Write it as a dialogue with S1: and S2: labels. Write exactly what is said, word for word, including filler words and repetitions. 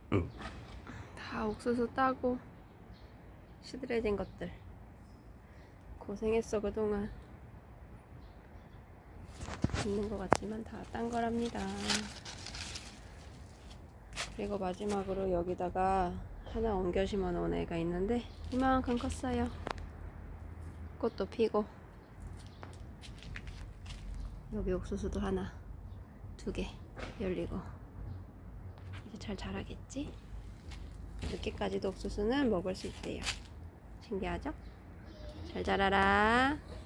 S1: 응.
S2: 다 옥수수 따고 시들해진 것들 고생했어. 그동안 있는 것 같지만 다 딴 거랍니다. 그리고 마지막으로 여기다가 하나 옮겨 심어 놓은 애가 있는데 이만큼 컸어요. 꽃도 피고 여기 옥수수도 하나 두 개 열리고 이제 잘 자라겠지? 늦게까지도 옥수수는 먹을 수 있대요. 신기하죠? 잘 자라라.